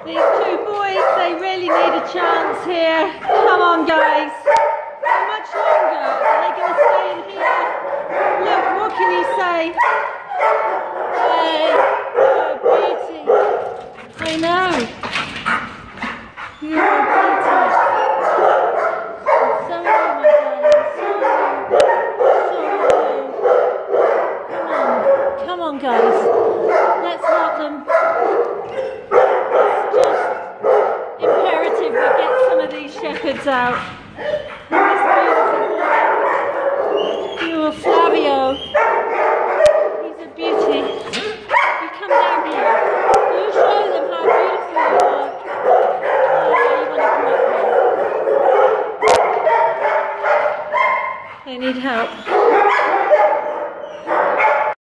These two boys, they really need a chance here. Come on, guys. How much longer are they going to stay in here? Look, what can you say? Hey, you're a beauty. I know. You're a beauty. So are you, my darling. So are you. Come on, guys. Let's help them. It's just imperative we get some of these shepherds out. This beautiful boy. You're Flavio. He's a beauty. You come down here. You show them how beautiful you are. Oh, you want to come up here. They need help.